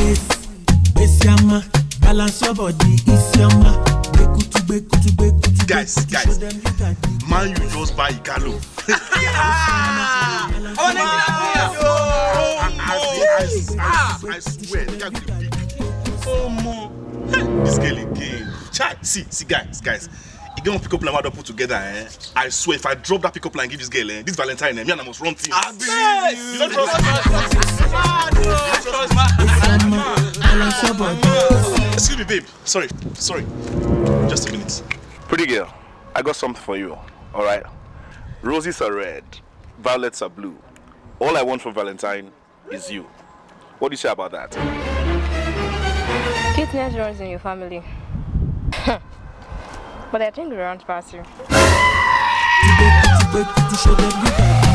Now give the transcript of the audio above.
Besiama, balance your body, isiama. Guys, man, you just buy Igalo. I swear, this girl again. See, guys. You gonna pick up line what put together, eh? I swear, if I drop that pick up line, give this girl, this Valentine, me and I must run things. You don't trust me? Excuse me, babe. Sorry. Just a minute. Pretty girl, I got something for you. All right. Roses are red, violets are blue. All I want for Valentine is you. What do you say about that? Cuteness runs in your family. But I think we runs past you.